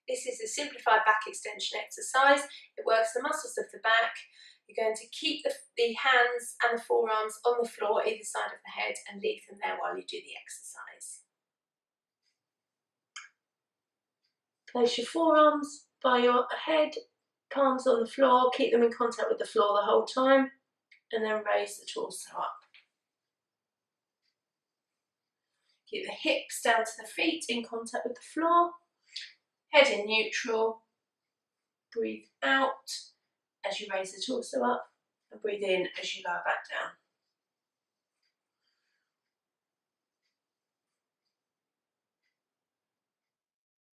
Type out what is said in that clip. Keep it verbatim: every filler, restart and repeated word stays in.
This is a simplified back extension exercise. It works the muscles of the back. You're going to keep the, the hands and the forearms on the floor either side of the head and leave them there while you do the exercise. Place your forearms by your head, palms on the floor, keep them in contact with the floor the whole time, and then raise the torso up. Keep the hips down to the feet in contact with the floor, head in neutral. Breathe out as you raise the torso up, and breathe in as you lower back down.